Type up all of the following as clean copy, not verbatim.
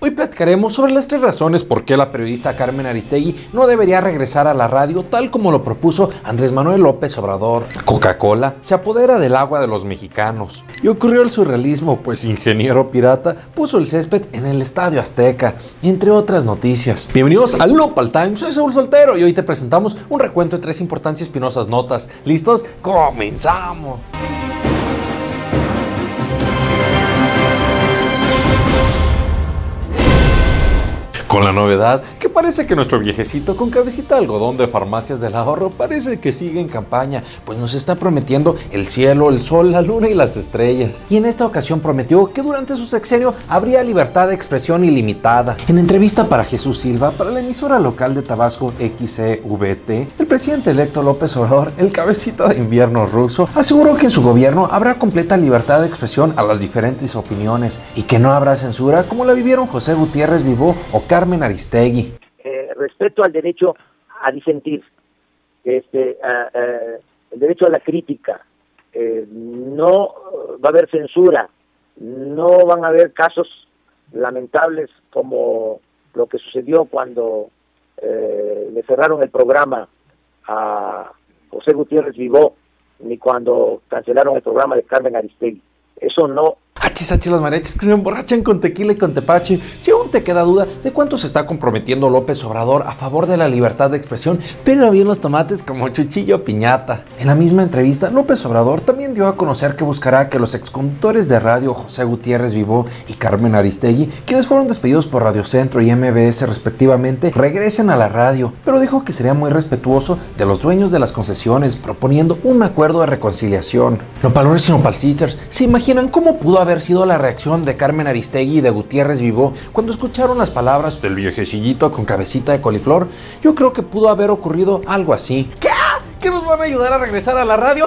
Hoy platicaremos sobre las 3 razones por qué la periodista Carmen Aristegui no debería regresar a la radio tal como lo propuso Andrés Manuel López Obrador. Coca-Cola se apodera del agua de los mexicanos. Y ocurrió el surrealismo, pues Ingeniero Pirata puso el césped en el Estadio Azteca, entre otras noticias. Bienvenidos al Nopal Time, soy Saúl Soltero y hoy te presentamos un recuento de 3 importantes y espinosas notas. ¿Listos? ¡Comenzamos! Con la novedad que parece que nuestro viejecito con cabecita de algodón de Farmacias del Ahorro parece que sigue en campaña, pues nos está prometiendo el cielo, el sol, la luna y las estrellas. Y en esta ocasión prometió que durante su sexenio habría libertad de expresión ilimitada. En entrevista para Jesús Silva, para la emisora local de Tabasco XCVT, el presidente electo López Obrador, el cabecita de invierno ruso, aseguró que en su gobierno habrá completa libertad de expresión a las diferentes opiniones y que no habrá censura como la vivieron José Gutiérrez Vivó o Carmen Aristegui. Respecto al derecho a disentir, el derecho a la crítica, no va a haber censura, no van a haber casos lamentables como lo que sucedió cuando le cerraron el programa a José Gutiérrez Vivó, ni cuando cancelaron el programa de Carmen Aristegui. Eso no. Achis las mariachis que se emborrachan con tequila y con tepache. Si aún te queda duda de cuánto se está comprometiendo López Obrador a favor de la libertad de expresión, pero bien los tomates como Chuchillo Piñata. En la misma entrevista, López Obrador también dio a conocer que buscará que los exconductores de radio José Gutiérrez Vivó y Carmen Aristegui, quienes fueron despedidos por Radio Centro y MBS respectivamente, regresen a la radio, pero dijo que sería muy respetuoso de los dueños de las concesiones, proponiendo un acuerdo de reconciliación. Nopalores y Nopal Sisters, ¿se imaginan cómo pudo haber sido la reacción de Carmen Aristegui y de Gutiérrez Vivó cuando escucharon las palabras del viejecillito con cabecita de coliflor? Yo creo que pudo haber ocurrido algo así. ¿Qué? ¿Que nos van a ayudar a regresar a la radio?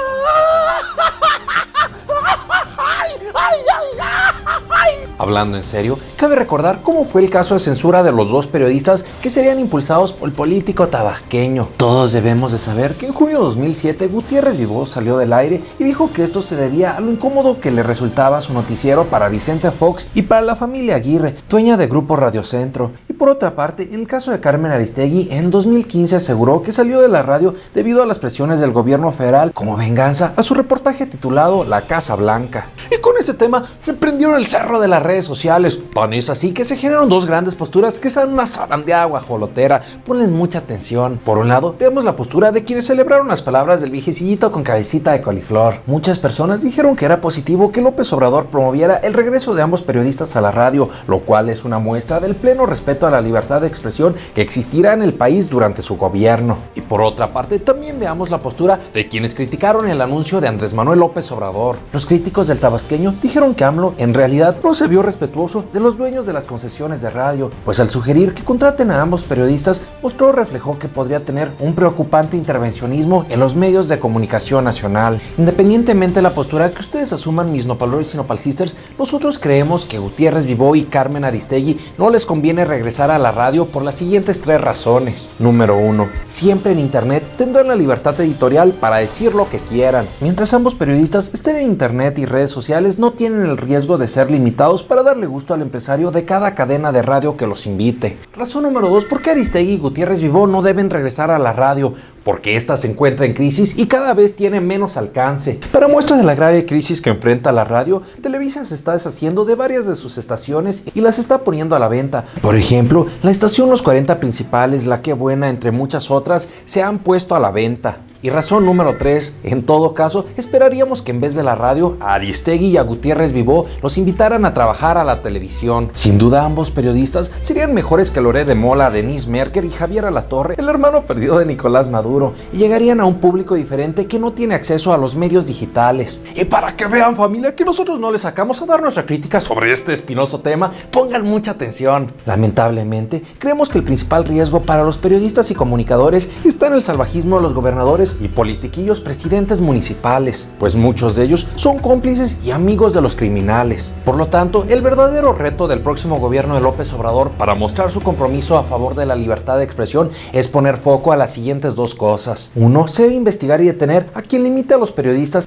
Hablando en serio, cabe recordar cómo fue el caso de censura de los 2 periodistas que serían impulsados por el político tabasqueño. Todos debemos de saber que en junio de 2007 Gutiérrez Vivó salió del aire y dijo que esto se debía a lo incómodo que le resultaba su noticiero para Vicente Fox y para la familia Aguirre, dueña de Grupo Radio Centro. Y por otra parte, en el caso de Carmen Aristegui, en 2015 aseguró que salió de la radio debido a las presiones del gobierno federal como venganza a su reportaje titulado La Casa Blanca. Y con este tema se prendieron el cerro de las redes sociales. Tan es así que se generaron 2 grandes posturas que son una zarandeada guajolotera. Ponles mucha atención. Por un lado, vemos la postura de quienes celebraron las palabras del viejecillito con cabecita de coliflor. Muchas personas dijeron que era positivo que López Obrador promoviera el regreso de ambos periodistas a la radio, lo cual es una muestra del pleno respeto a la libertad de expresión que existirá en el país durante su gobierno. Y por otra parte, también veamos la postura de quienes criticaron el anuncio de Andrés Manuel López Obrador. Los críticos del tabasqueño dijeron que AMLO en realidad no se vio respetuoso de los dueños de las concesiones de radio, pues al sugerir que contraten a ambos periodistas, reflejó que podría tener un preocupante intervencionismo en los medios de comunicación nacional. Independientemente de la postura que ustedes asuman, mis nopalores y nopal sisters, nosotros creemos que Gutiérrez Vivó y Carmen Aristegui no les conviene regresar a la radio por las siguientes 3 razones. Número 1. Siempre en internet tendrán la libertad editorial para decir lo que quieran. Mientras ambos periodistas estén en internet y redes sociales, no tienen el riesgo de ser limitados para darle gusto al empresario de cada cadena de radio que los invite. Razón número 2. ¿Por qué Aristegui y Gutiérrez Vivó no deben regresar a la radio? Porque ésta se encuentra en crisis y cada vez tiene menos alcance. Para muestra de la grave crisis que enfrenta la radio, Televisa se está deshaciendo de varias de sus estaciones y las está poniendo a la venta. Por ejemplo, la estación Los 40 Principales, La Qué Buena, entre muchas otras, se han puesto a la venta. Y razón número 3, en todo caso, esperaríamos que en vez de la radio, a Aristegui y a Gutiérrez Vivó los invitaran a trabajar a la televisión. Sin duda, ambos periodistas serían mejores que Loret de Mola, Denise Merker y Javier Alatorre, el hermano perdido de Nicolás Maduro, y llegarían a un público diferente que no tiene acceso a los medios digitales. Y para que vean, familia, que nosotros no les sacamos a dar nuestra crítica sobre este espinoso tema, pongan mucha atención. Lamentablemente, creemos que el principal riesgo para los periodistas y comunicadores está en el salvajismo de los gobernadores y politiquillos presidentes municipales, pues muchos de ellos son cómplices y amigos de los criminales. Por lo tanto, el verdadero reto del próximo gobierno de López Obrador para mostrar su compromiso a favor de la libertad de expresión es poner foco a las siguientes dos cosas. 1. Se debe investigar y detener a quien limite a los periodistas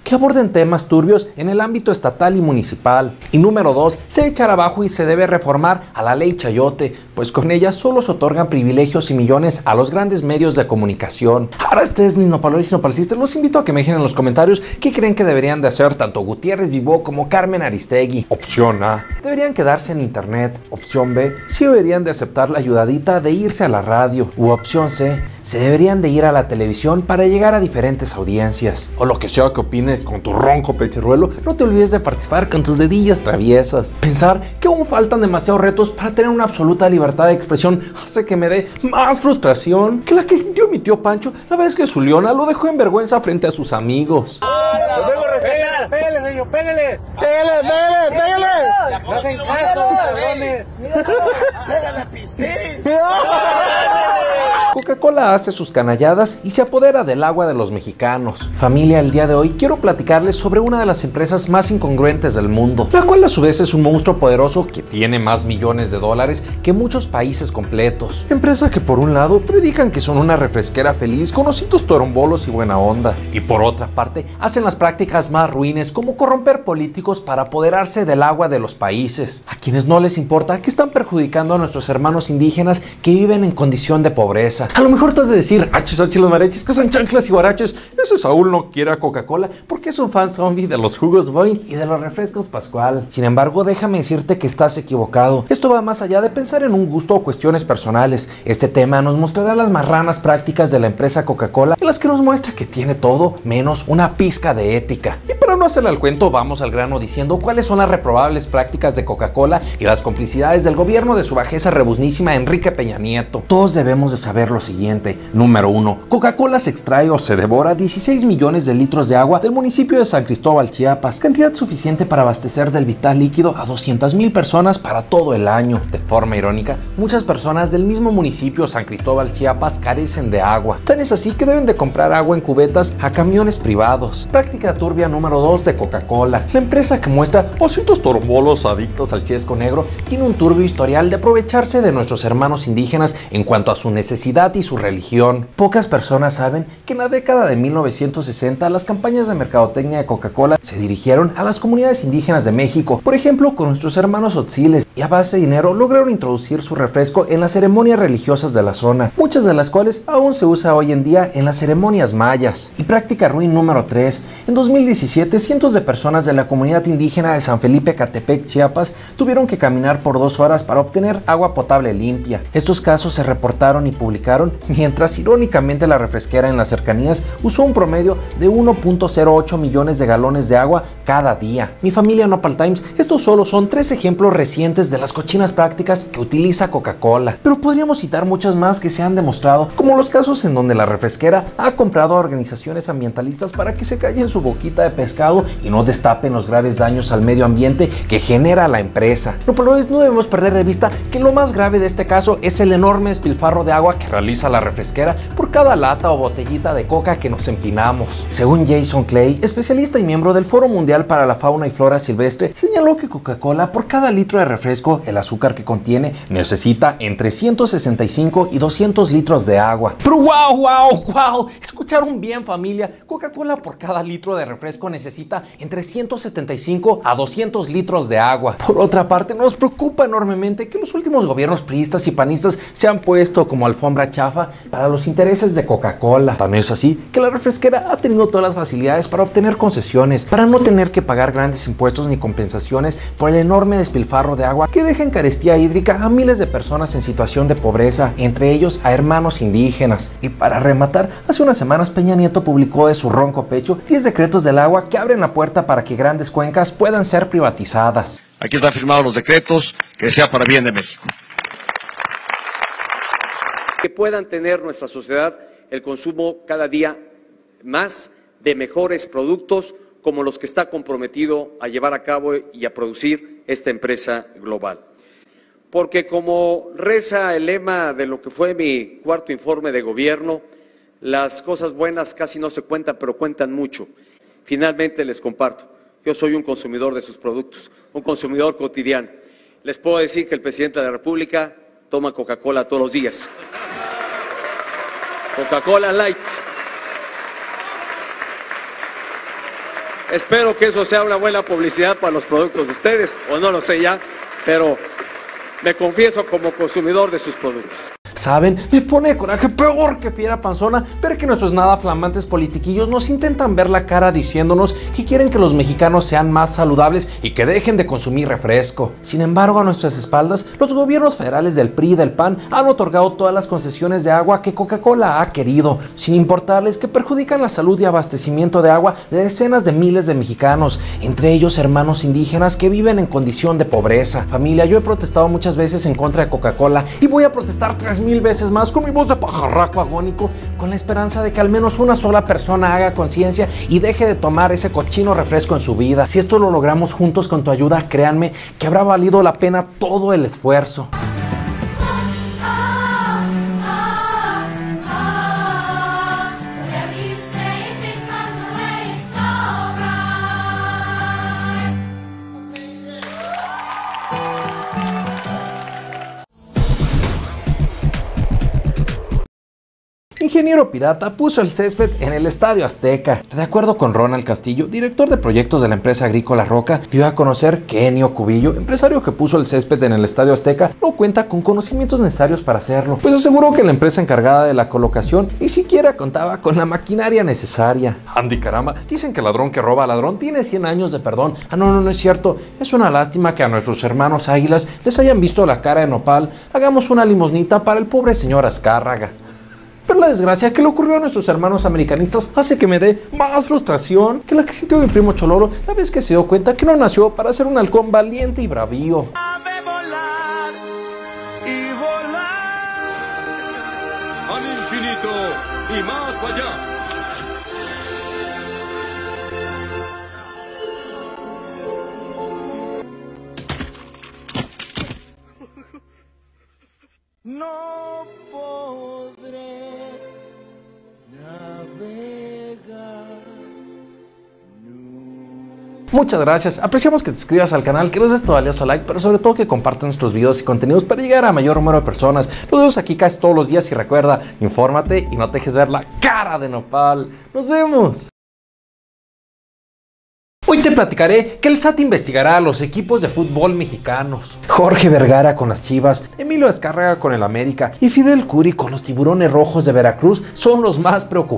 que aborden temas turbios en el ámbito estatal y municipal. Y número 2, se debe echar abajo y se debe reformar a la ley Chayote, pues con ella solo se otorgan privilegios y millones a los grandes medios de comunicación. Ahora ustedes, mis nopaleros y nopalcistas, los invito a que me dejen en los comentarios qué creen que deberían de hacer tanto Gutiérrez Vivó como Carmen Aristegui. Opción A, deberían quedarse en internet. Opción B, sí deberían de aceptar la ayudadita de irse a la radio. U opción C, se deberían de ir a la televisión para llegar a diferentes audiencias. O lo que sea que opines con tu ronco pecherruelo, no te olvides de participar con tus dedillas traviesas. Pensar que aún faltan demasiados retos para tener una absoluta libertad de expresión hace que me dé más frustración que la que sintió mi tío Pancho la vez que su leona lo dejó en vergüenza frente a sus amigos. ¡Pégale, señor! ¡Pégale! ¡Pégale! ¡No hacen caso, cabrones! ¡Pégale, pistín! Coca-Cola hace sus canalladas y se apodera del agua de los mexicanos. Familia, el día de hoy quiero platicarles sobre una de las empresas más incongruentes del mundo, la cual a su vez es un monstruo poderoso que tiene más millones de dólares que muchos países completos. Empresa que por un lado predican que son una refresquera feliz con ositos torombolos y buena onda, y por otra parte hacen las prácticas más ruines como corromper políticos para apoderarse del agua de los países, a quienes no les importa que están perjudicando a nuestros hermanos indígenas que viven en condición de pobreza. A lo mejor te has de decir, achis, los mareches, que son chanclas y guaraches, ese Saúl no quiere a Coca-Cola porque es un fan zombie de los jugos Boing y de los refrescos Pascual. Sin embargo, déjame decirte que estás equivocado. Esto va más allá de pensar en un gusto o cuestiones personales. Este tema nos mostrará las marranas prácticas de la empresa Coca-Cola, en las que nos muestra que tiene todo menos una pizca de ética. Y para no hacerle al cuento, vamos al grano diciendo cuáles son las reprobables prácticas de Coca-Cola y las complicidades del gobierno de su bajeza rebuznísima Enrique Peña Nieto. Todos debemos de saber lo siguiente. Número 1. Coca-Cola se extrae o se devora 16 millones de litros de agua del municipio de San Cristóbal, Chiapas, cantidad suficiente para abastecer del vital líquido a 200,000 personas para todo el año. De forma irónica, muchas personas del mismo municipio San Cristóbal, Chiapas, carecen de agua. Tan es así que deben de comprar agua en cubetas a camiones privados. Práctica turbia número 2 de Coca-Cola. La empresa que muestra ositos torombolos adictos al chesco negro tiene un turbio historial de aprovecharse de nuestros hermanos indígenas en cuanto a su necesidad y su religión. Pocas personas saben que en la década de 1960 las campañas de mercadotecnia de Coca-Cola se dirigieron a las comunidades indígenas de México, por ejemplo con nuestros hermanos otziles, y a base de dinero lograron introducir su refresco en las ceremonias religiosas de la zona, muchas de las cuales aún se usa hoy en día en las ceremonias mayas. Y práctica ruin número 3. En 2017, cientos de personas de la comunidad indígena de San Felipe Catepec, Chiapas, tuvieron que caminar por 2 horas para obtener agua potable limpia. Estos casos se reportaron y publicaron, mientras irónicamente la refresquera en las cercanías usó un promedio de 1.08 millones de galones de agua cada día. Mi familia Nopal Times, estos solo son 3 ejemplos recientes de las cochinas prácticas que utiliza Coca-Cola, pero podríamos citar muchas más que se han demostrado, como los casos en donde la refresquera ha comprado a organizaciones ambientalistas para que se callen su boquita de pescado y no destapen los graves daños al medio ambiente que genera la empresa. Nopaloides, no debemos perder de vista que lo más grave de este caso es el enorme despilfarro de agua que realiza la refresquera por cada lata o botellita de coca que nos empinamos. Según Jason Clay, especialista y miembro del Foro Mundial para la Fauna y Flora Silvestre, señaló que Coca-Cola por cada litro de refresco, el azúcar que contiene necesita entre 165 y 200 litros de agua. Pero wow, escucharon bien, familia. Coca-Cola por cada litro de refresco necesita entre 175 a 200 litros de agua. Por otra parte, nos preocupa enormemente que los últimos gobiernos priistas y panistas se han puesto como alfombra chafa para los intereses de Coca-Cola. Tan es así que la refresquera ha tenido todas las facilidades para obtener concesiones, para no tener que pagar grandes impuestos ni compensaciones por el enorme despilfarro de agua que deja en carestía hídrica a miles de personas en situación de pobreza, entre ellos a hermanos indígenas. Y para rematar, hace unas semanas Peña Nieto publicó de su ronco pecho 10 decretos del agua que abren la puerta para que grandes cuencas puedan ser privatizadas. Aquí están firmados los decretos, que sea para bien de México. Que puedan tener nuestra sociedad el consumo cada día más de mejores productos como los que está comprometido a llevar a cabo y a producir esta empresa global. Porque como reza el lema de lo que fue mi cuarto informe de gobierno, las cosas buenas casi no se cuentan, pero cuentan mucho. Finalmente les comparto, yo soy un consumidor de sus productos, un consumidor cotidiano. Les puedo decir que el presidente de la República toma Coca-Cola todos los días. Coca-Cola Light. Espero que eso sea una buena publicidad para los productos de ustedes, o no lo sé ya, pero me confieso como consumidor de sus productos. ¿Saben? Me pone de coraje peor que fiera panzona ver que nuestros nada flamantes politiquillos nos intentan ver la cara diciéndonos que quieren que los mexicanos sean más saludables y que dejen de consumir refresco. Sin embargo, a nuestras espaldas, los gobiernos federales del PRI y del PAN han otorgado todas las concesiones de agua que Coca-Cola ha querido, sin importarles que perjudican la salud y abastecimiento de agua de decenas de miles de mexicanos, entre ellos hermanos indígenas que viven en condición de pobreza. Familia, yo he protestado muchas veces en contra de Coca-Cola y voy a protestar 3000 veces más con mi voz de pajarraco agónico, con la esperanza de que al menos una sola persona haga conciencia y deje de tomar ese cochino refresco en su vida. Si esto lo logramos juntos con tu ayuda, créanme que habrá valido la pena todo el esfuerzo. Ingeniero pirata puso el césped en el Estadio Azteca. De acuerdo con Ronald Castillo, director de proyectos de la empresa agrícola Roca, dio a conocer que Ennio Cubillo, empresario que puso el césped en el Estadio Azteca, no cuenta con conocimientos necesarios para hacerlo, pues aseguró que la empresa encargada de la colocación ni siquiera contaba con la maquinaria necesaria. Andy caramba, dicen que ladrón que roba a ladrón tiene 100 años de perdón. No es cierto. Es una lástima que a nuestros hermanos águilas les hayan visto la cara de nopal. Hagamos una limosnita para el pobre señor Azcárraga. Pero la desgracia que le ocurrió a nuestros hermanos americanistas hace que me dé más frustración que la que sintió mi primo Chololo la vez que se dio cuenta que no nació para ser un halcón valiente y bravío. Ave volar y volar al infinito y más allá. no podré navegar. Muchas gracias, apreciamos que te suscribas al canal, que nos des tu valioso like, pero sobre todo que compartas nuestros videos y contenidos para llegar a mayor número de personas. Nos vemos aquí casi todos los días y recuerda, infórmate y no te dejes ver la cara de nopal. ¡Nos vemos! Hoy te platicaré que el SAT investigará a los equipos de fútbol mexicanos. Jorge Vergara con las Chivas, Emilio Azcárraga con el América y Fidel Curi con los Tiburones Rojos de Veracruz son los más preocupados.